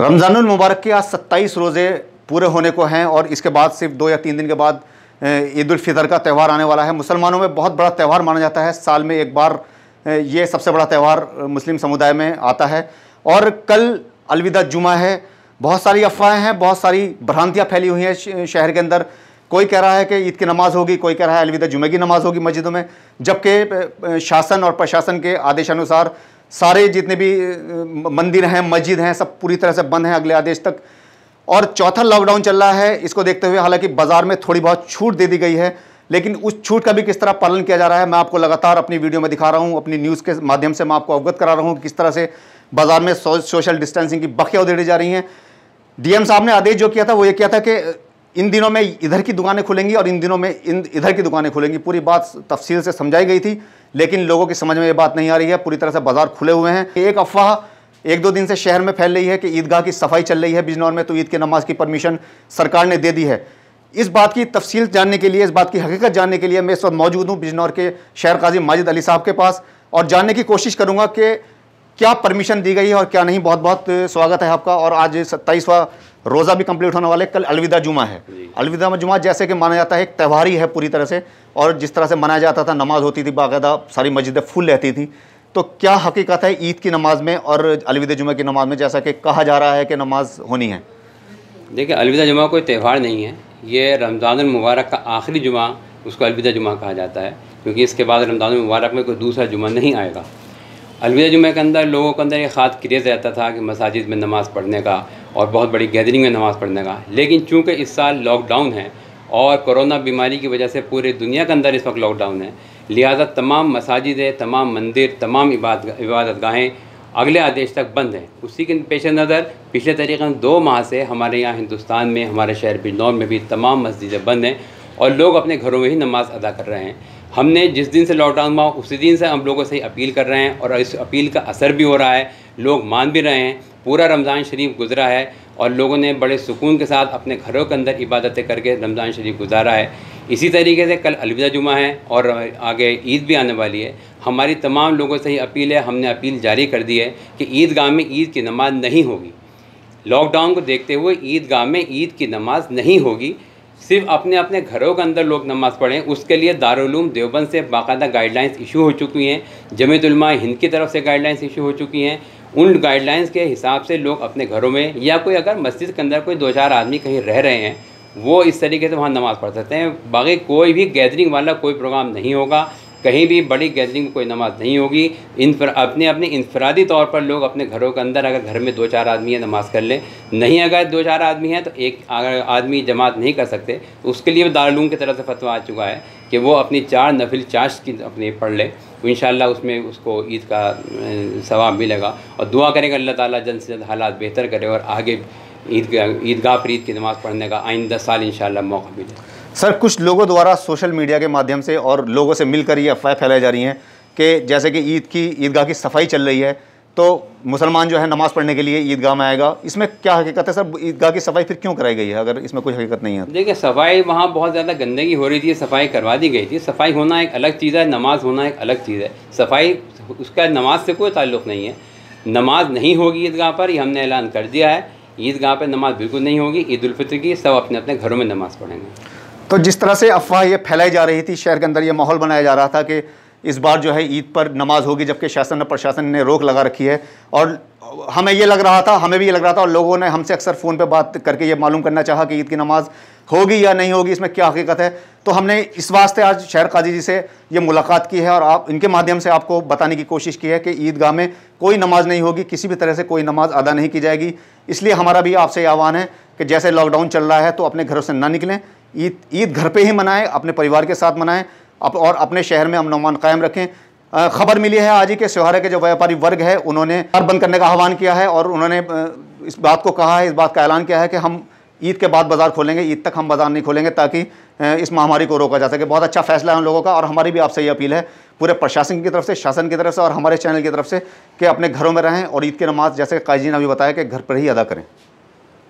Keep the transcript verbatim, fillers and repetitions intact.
रमज़ानुल मुबारक के आज सत्ताईस रोज़े पूरे होने को हैं और इसके बाद सिर्फ दो या तीन दिन के बाद ईद उल फितर का त्यौहार आने वाला है। मुसलमानों में बहुत बड़ा त्यौहार माना जाता है, साल में एक बार ये सबसे बड़ा त्यौहार मुस्लिम समुदाय में आता है। और कल अलविदा जुमा है। बहुत सारी अफवाहें हैं, बहुत सारी भ्रांतियाँ फैली हुई हैं शहर के अंदर। कोई कह रहा है कि ईद की नमाज़ होगी, कोई कह रहा है अलविदा जुमे की नमाज़ होगी मस्जिदों में, जबकि शासन और प्रशासन के आदेशानुसार सारे जितने भी मंदिर हैं, मस्जिद हैं, सब पूरी तरह से बंद हैं अगले आदेश तक। और चौथा लॉकडाउन चल रहा है, इसको देखते हुए हालांकि बाज़ार में थोड़ी बहुत छूट दे दी गई है, लेकिन उस छूट का भी किस तरह पालन किया जा रहा है मैं आपको लगातार अपनी वीडियो में दिखा रहा हूँ। अपनी न्यूज़ के माध्यम से मैं आपको अवगत करा रहा हूँ किस तरह से बाज़ार में सो, सोशल डिस्टेंसिंग की बखियाँ उधेड़ी जा रही हैं। डीएम साहब ने आदेश जो किया था वो ये किया था कि इन दिनों में इधर की दुकानें खुलेंगी और इन दिनों में इन इधर की दुकानें खुलेंगी। पूरी बात तफसील से समझाई गई थी, लेकिन लोगों की समझ में ये बात नहीं आ रही है। पूरी तरह से बाजार खुले हुए हैं। एक अफवाह एक दो दिन से शहर में फैल रही है कि ईदगाह की सफाई चल रही है बिजनौर में, तो ईद की नमाज की परमिशन सरकार ने दे दी है। इस बात की तफसील जानने के लिए, इस बात की हकीकत जानने के लिए मैं इस वक्त मौजूद हूँ बिजनौर के शहर काजी माजिद अली साहब के पास और जानने की कोशिश करूँगा कि क्या परमिशन दी गई है और क्या नहीं। बहुत बहुत स्वागत है आपका। और आज सत्ताईसवां रोज़ा भी कंप्लीट होने वाले, कल अलविदा जुमा है। अलविदा जुमा जैसे कि माना जाता है एक त्यौहार ही है पूरी तरह से, और जिस तरह से मनाया जाता था, नमाज होती थी बाकायदा, सारी मस्जिदें फुल रहती थी। तो क्या हकीकत है ईद की नमाज में और अलविदा जुमा की नमाज में, जैसा कि कहा जा रहा है कि नमाज होनी है? देखिए, अलविदा जुमा कोई त्यौहार नहीं है, ये रमज़ानुल मुबारक का आखिरी जुमा, उसको अलविदा जुमा कहा जाता है, क्योंकि इसके बाद रमज़ानुल मुबारक में कोई दूसरा जुमा नहीं आएगा। अलविदा जुमे के अंदर लोगों के अंदर एक ख़ास क्रेज़ रहता था कि मसाजिद में नमाज़ पढ़ने का और बहुत बड़ी गैदरिंग में नमाज़ पढ़ने का, लेकिन चूँकि इस साल लॉकडाउन है और कोरोना बीमारी की वजह से पूरे दुनिया के अंदर इस वक्त लॉकडाउन है, लिहाजा तमाम मसाजिदें, तमाम मंदिर, तमाम इबादत गाहें अगले आदेश तक बंद हैं। उसी के पेश नज़र पिछले तकरीबन दो माह से हमारे यहाँ हिंदुस्तान में, हमारे शहर बिजनौर में भी तमाम मस्जिदें बंद हैं और लोग अपने घरों में ही नमाज़ अदा कर रहे हैं। हमने जिस दिन से लॉकडाउन हुआ उसी दिन से हम लोगों से अपील कर रहे हैं और इस अपील का असर भी हो रहा है, लोग मान भी रहे हैं। पूरा रमज़ान शरीफ गुज़रा है और लोगों ने बड़े सुकून के साथ अपने घरों के अंदर इबादतें करके रमज़ान शरीफ गुजारा है। इसी तरीके से कल अलविदा जुमा है और आगे ईद भी आने वाली है। हमारी तमाम लोगों से ही अपील है, हमने अपील जारी कर दी है कि ईदगाह में ईद की नमाज़ नहीं होगी। लॉकडाउन को देखते हुए ईदगाह में ईद की नमाज़ नहीं होगी, सिर्फ अपने अपने घरों के अंदर लोग नमाज़ पढ़ें। उसके लिए दारुल उलूम देवबंद से बाकायदा गाइडलाइंस इशू हो चुकी हैं, जमीयत उलमा हिंद की तरफ से गाइडलाइंस इशू हो चुकी हैं। उन गाइडलाइंस के हिसाब से लोग अपने घरों में, या कोई अगर मस्जिद के अंदर कोई दो चार आदमी कहीं रह रहे हैं, वो इस तरीके से वहाँ नमाज़ पढ़ सकते हैं। बाकी कोई भी गैदरिंग वाला कोई प्रोग्राम नहीं होगा, कहीं भी बड़ी गैदरिंग में कोई नमाज़ नहीं होगी। इन पर अपने अपने इंफरादी तौर पर लोग अपने घरों के अंदर, अगर घर में दो चार आदमी हैं नमाज़ कर लें, नहीं अगर दो चार आदमी हैं तो एक अगर आदमी जमात नहीं कर सकते, उसके लिए दारुल उलूम की तरफ से फतवा आ चुका है कि वो अपनी चार नफिल चाश की अपनी पढ़ ले, तो इंशाअल्लाह उसमें उसको ईद का सवाब मिलेगा। और दुआ करेंगे अल्लाह ताला जल्द से जल्द हालात बेहतर करे और आगे ईदगाह ईदगाह पर ईद की नमाज़ पढ़ने का आइंदा साल इंशाअल्लाह मौका मिले। सर, कुछ लोगों द्वारा सोशल मीडिया के माध्यम से और लोगों से मिलकर ये अफवाहें फैलाई जा रही हैं कि जैसे कि ईद की ईदगाह की सफाई चल रही है, तो मुसलमान जो है नमाज़ पढ़ने के लिए ईदगाह में आएगा। इसमें क्या हकीकत है सर? ईदगाह की सफाई फिर क्यों कराई गई है अगर इसमें कोई हकीकत नहीं है? देखिए, सफाई वहाँ बहुत ज़्यादा गंदगी हो रही थी, सफाई करवा दी गई थी। सफाई होना एक अलग चीज़ है, नमाज होना एक अलग चीज़ है। सफाई उसका नमाज से कोई ताल्लुक़ नहीं है। नमाज नहीं होगी ईदगाह पर, ये हमने ऐलान कर दिया है। ईदगाह पर नमाज बिल्कुल नहीं होगी। ईद उल फितर की सब अपने अपने घरों में नमाज़ पढ़ेंगे। तो जिस तरह से अफवाह ये फैलाई जा रही थी, शहर के अंदर ये माहौल बनाया जा रहा था कि इस बार जो है ईद पर नमाज होगी, जबकि शासन और प्रशासन ने रोक लगा रखी है, और हमें ये लग रहा था हमें भी ये लग रहा था और लोगों ने हमसे अक्सर फ़ोन पे बात करके ये मालूम करना चाहा कि ईद की नमाज होगी या नहीं होगी, इसमें क्या हकीकत है। तो हमने इस वास्ते आज शहर काजी जी से ये मुलाकात की है और आप इनके माध्यम से आपको बताने की कोशिश की है कि ईदगाह में कोई नमाज नहीं होगी, किसी भी तरह से कोई नमाज अदा नहीं की जाएगी। इसलिए हमारा भी आपसे आह्वान है कि जैसे लॉकडाउन चल रहा है तो अपने घरों से ना निकलें, ईद ईद घर पे ही मनाएं, अपने परिवार के साथ मनाएं अप, और अपने शहर में अमन अमान कायम रखें। खबर मिली है आज ही के त्योहार के जो व्यापारी वर्ग है उन्होंने बाजार बंद करने का आह्वान किया है और उन्होंने इस बात को कहा है, इस बात का ऐलान किया है कि हम ईद के बाद बाज़ार खोलेंगे, ईद तक हम बाज़ार नहीं खोलेंगे ताकि इस महामारी को रोका जा सके। बहुत अच्छा फैसला है उन लोगों का और हमारी भी आपसे ये अपील है पूरे प्रशासन की तरफ से, शासन की तरफ से और हमारे चैनल की तरफ से कि अपने घरों में रहें और ईद की नमाज़ जैसे काजी ने अभी बताया कि घर पर ही अदा करें।